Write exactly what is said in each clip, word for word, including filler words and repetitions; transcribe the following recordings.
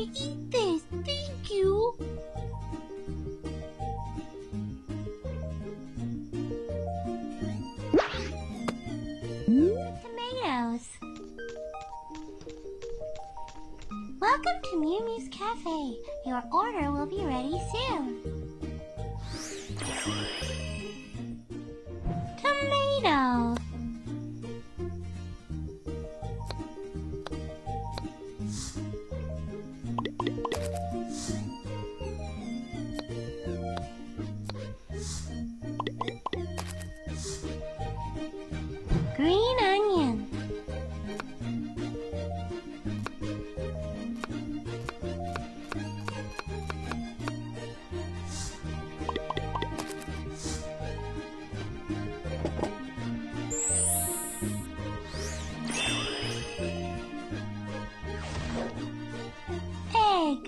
eat this. Thank you. Tomatoes. Welcome to Mew Mew's Cafe. Your order will be ready soon. Tomato. Green onion. Egg.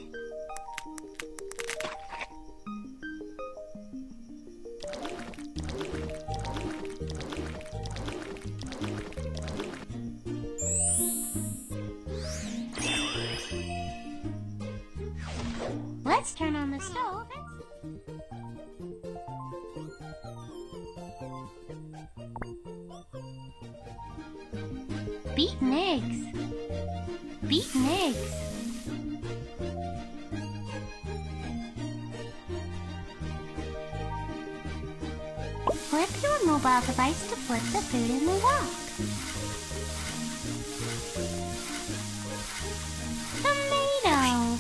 Let's turn on the stove. Beaten eggs. Beaten eggs. Flip your mobile device to flip the food in the wok. Tomato.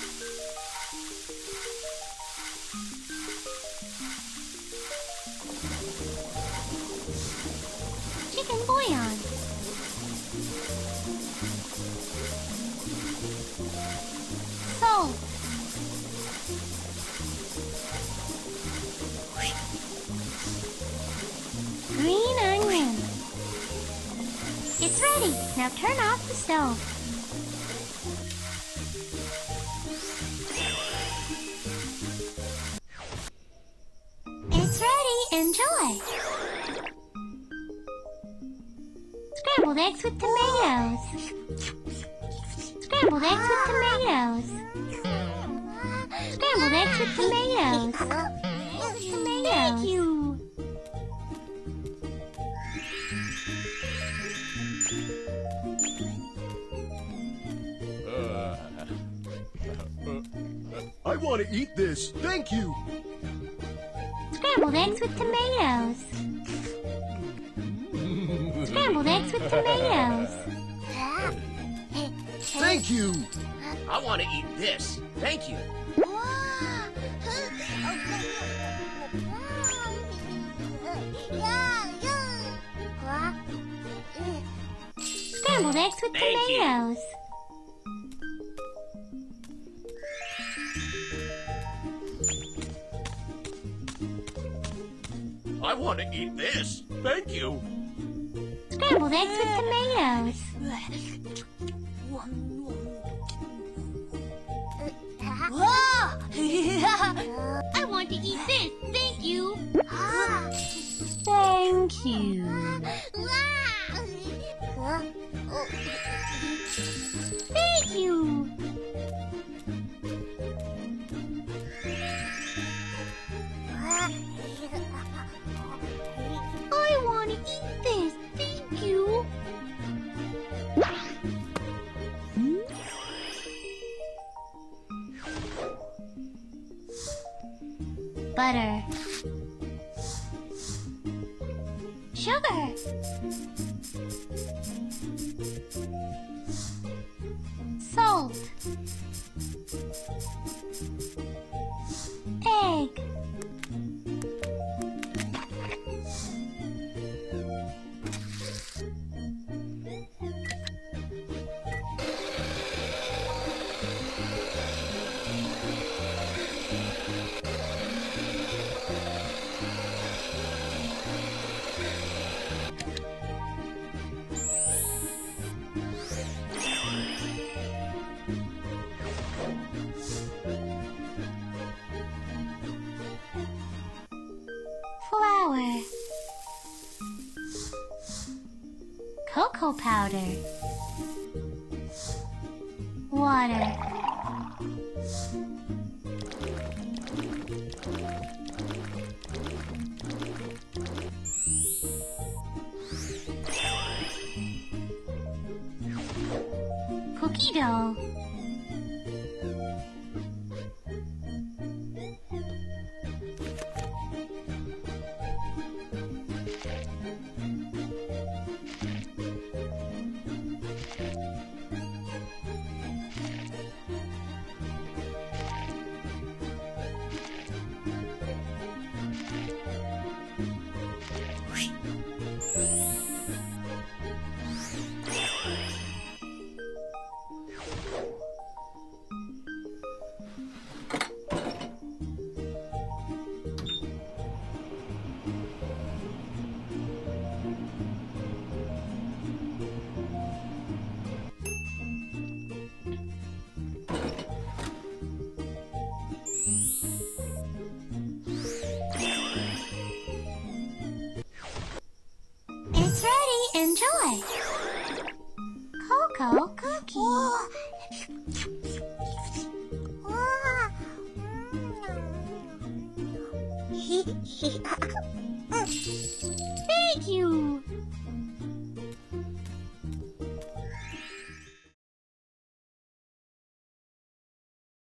Chicken bouillon. Salt. Green onion. It's ready. Now turn off the stove. It's ready. Enjoy. Scrambled eggs with tomatoes. Scrambled eggs with tomatoes. Scrambled eggs with tomatoes. Tomatoes. Thank you. I want to eat this. Thank you. Scrambled eggs with tomatoes. Scrambled eggs with tomatoes. Thank you. I want to eat this. Thank you. Scrambled eggs with Thank you. tomatoes. I want to eat this. Thank you. Scrambled eggs with tomatoes. I want to eat this. Thank you. Thank you. Thank you. I want to eat this. Thank you. Butter. Sugar. Salt. Egg. Flour. Cocoa powder. Water. Cookie dough. It's ready. Enjoy. Cocoa cookie. Thank you.